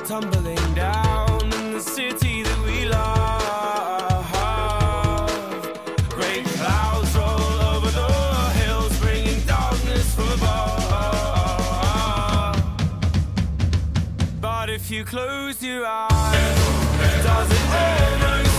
tumbling down in the city that we love. Great clouds roll over the hills, bringing darkness from above. But if you close your eyes, does it almost